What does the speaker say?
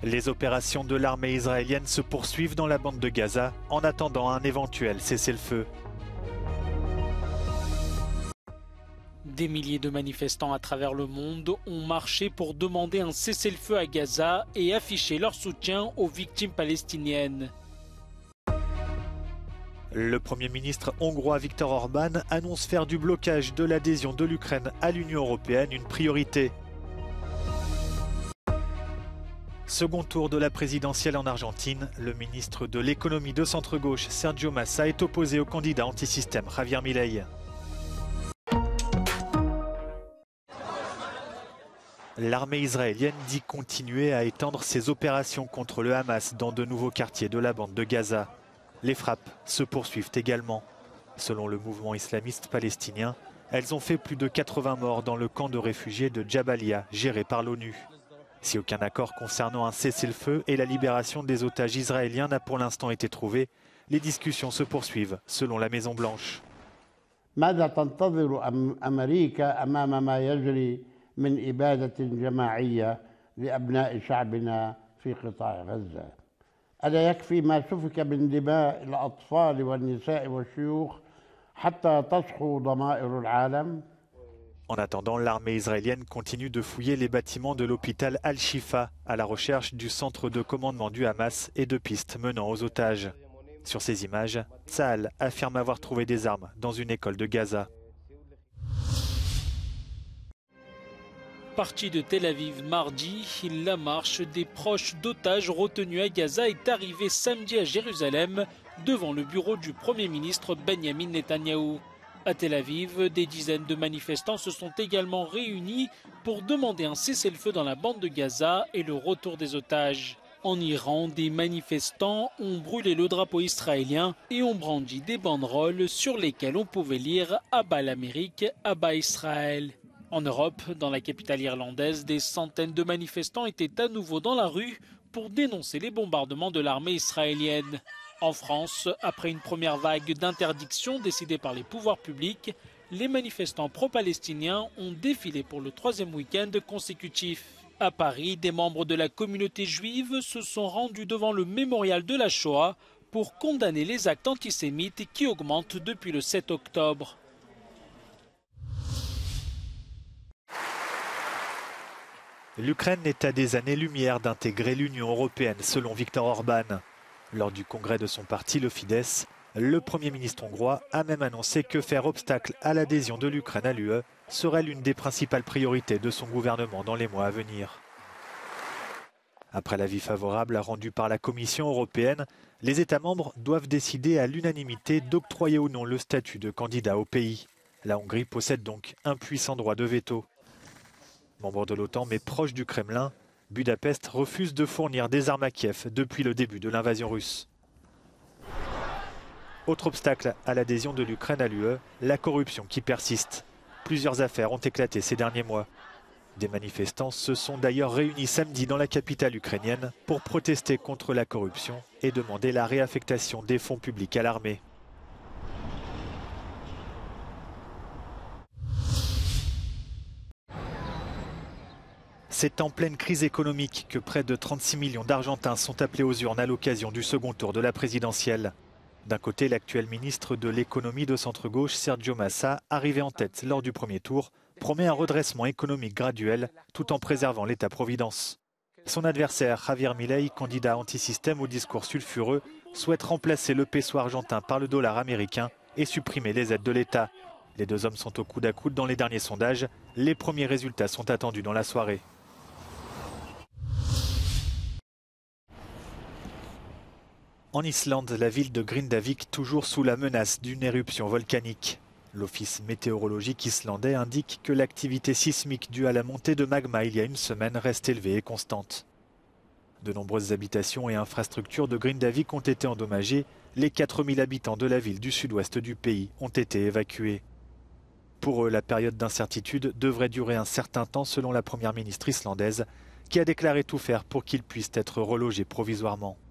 Les opérations de l'armée israélienne se poursuivent dans la bande de Gaza en attendant un éventuel cessez-le-feu. Des milliers de manifestants à travers le monde ont marché pour demander un cessez-le-feu à Gaza et afficher leur soutien aux victimes palestiniennes. Le Premier ministre hongrois Viktor Orban annonce faire du blocage de l'adhésion de l'Ukraine à l'Union européenne une priorité. Second tour de la présidentielle en Argentine, le ministre de l'économie de centre-gauche Sergio Massa est opposé au candidat anti-système Javier Milei. L'armée israélienne dit continuer à étendre ses opérations contre le Hamas dans de nouveaux quartiers de la bande de Gaza. Les frappes se poursuivent également. Selon le mouvement islamiste palestinien, elles ont fait plus de 80 morts dans le camp de réfugiés de Jabalia, géré par l'ONU. Si aucun accord concernant un cessez-le-feu et la libération des otages israéliens n'a pour l'instant été trouvé, les discussions se poursuivent, selon la Maison-Blanche. ماذا تنتظر أمريكا أمام ما يجري من إبادة جماعية لأبناء شعبنا في قطاع غزة؟ ألا يكفي ما سفك من دماء الأطفال والنساء والشيوخ حتى تصحو ضمائر العالم؟ En attendant, l'armée israélienne continue de fouiller les bâtiments de l'hôpital Al-Shifa à la recherche du centre de commandement du Hamas et de pistes menant aux otages. Sur ces images, Tsahal affirme avoir trouvé des armes dans une école de Gaza. Parti de Tel Aviv mardi, la marche des proches d'otages retenus à Gaza est arrivée samedi à Jérusalem devant le bureau du Premier ministre Benjamin Netanyahou. À Tel Aviv, des dizaines de manifestants se sont également réunis pour demander un cessez-le-feu dans la bande de Gaza et le retour des otages. En Iran, des manifestants ont brûlé le drapeau israélien et ont brandi des banderoles sur lesquelles on pouvait lire « Abat l'Amérique, Abat Israël ». En Europe, dans la capitale irlandaise, des centaines de manifestants étaient à nouveau dans la rue pour dénoncer les bombardements de l'armée israélienne. En France, après une première vague d'interdiction décidée par les pouvoirs publics, les manifestants pro-palestiniens ont défilé pour le troisième week-end consécutif. À Paris, des membres de la communauté juive se sont rendus devant le mémorial de la Shoah pour condamner les actes antisémites qui augmentent depuis le 7 octobre. L'Ukraine est à des années-lumière d'intégrer l'Union européenne, selon Viktor Orban. Lors du congrès de son parti, le Fidesz, le Premier ministre hongrois a même annoncé que faire obstacle à l'adhésion de l'Ukraine à l'UE serait l'une des principales priorités de son gouvernement dans les mois à venir. Après l'avis favorable rendu par la Commission européenne, les États membres doivent décider à l'unanimité d'octroyer ou non le statut de candidat au pays. La Hongrie possède donc un puissant droit de veto. Membre de l'OTAN mais proche du Kremlin, Budapest refuse de fournir des armes à Kiev depuis le début de l'invasion russe. Autre obstacle à l'adhésion de l'Ukraine à l'UE, la corruption qui persiste. Plusieurs affaires ont éclaté ces derniers mois. Des manifestants se sont d'ailleurs réunis samedi dans la capitale ukrainienne pour protester contre la corruption et demander la réaffectation des fonds publics à l'armée. C'est en pleine crise économique que près de 36 millions d'Argentins sont appelés aux urnes à l'occasion du second tour de la présidentielle. D'un côté, l'actuel ministre de l'économie de centre-gauche, Sergio Massa, arrivé en tête lors du premier tour, promet un redressement économique graduel tout en préservant l'État-providence. Son adversaire, Javier Milei, candidat anti-système au discours sulfureux, souhaite remplacer le peso argentin par le dollar américain et supprimer les aides de l'État. Les deux hommes sont au coude à coude dans les derniers sondages. Les premiers résultats sont attendus dans la soirée. En Islande, la ville de Grindavik toujours sous la menace d'une éruption volcanique. L'office météorologique islandais indique que l'activité sismique due à la montée de magma il y a une semaine reste élevée et constante. De nombreuses habitations et infrastructures de Grindavik ont été endommagées. Les 4000 habitants de la ville du sud-ouest du pays ont été évacués. Pour eux, la période d'incertitude devrait durer un certain temps selon la première ministre islandaise, qui a déclaré tout faire pour qu'ils puissent être relogés provisoirement.